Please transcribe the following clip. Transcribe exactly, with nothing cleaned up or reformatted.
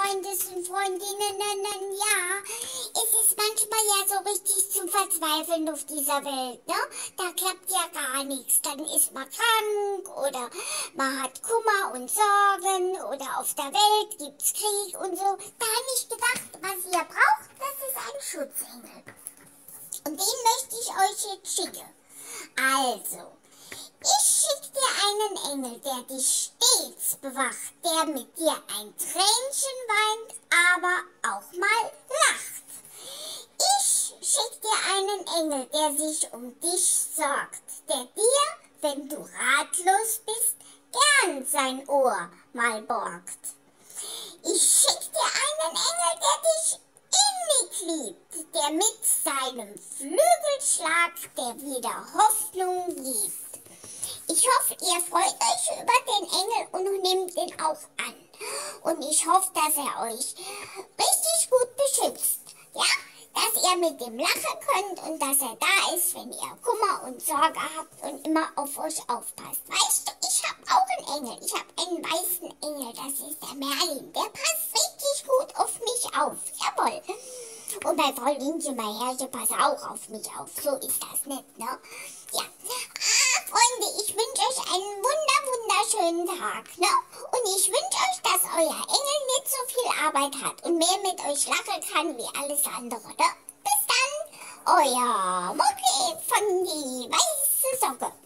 Freundes und Freundinnen, ja, es ist manchmal ja so richtig zum Verzweifeln auf dieser Welt, ne? Da klappt ja gar nichts. Dann ist man krank oder man hat Kummer und Sorgen oder auf der Welt gibt's Krieg und so. Da habe ich gedacht, was ihr braucht, das ist ein Schutzengel. Und den möchte ich euch jetzt schicken. Also, ich schicke dir einen Engel, der dich stets bewacht, der mit dir ein Tränchen weint, aber auch mal lacht. Ich schicke dir einen Engel, der sich um dich sorgt, der dir, wenn du ratlos bist, gern sein Ohr mal borgt. Ich schicke dir einen Engel, der dich innig liebt, der mit seinem Flügelschlag der wieder Hoffnung gibt. Ich hoffe, ihr freut euch über den Engel und nehmt ihn auch an. Und ich hoffe, dass er euch richtig gut beschützt. Ja, dass ihr mit ihm lachen könnt und dass er da ist, wenn ihr Kummer und Sorge habt und immer auf euch aufpasst. Weißt du, ich habe auch einen Engel. Ich habe einen weißen Engel, das ist der Merlin. Der passt richtig gut auf mich auf. Jawohl. Und bei Paulinchen, bei Herrchen, pass auch auf mich auf. So ist das nicht, ne? Ja. Ah, Freunde, ich wünsche euch einen wunder, wunderschönen Tag, ne? Und ich wünsche euch, dass euer Engel nicht so viel Arbeit hat und mehr mit euch lachen kann wie alles andere, ne? Bis dann, euer Mucki von die weiße Socke.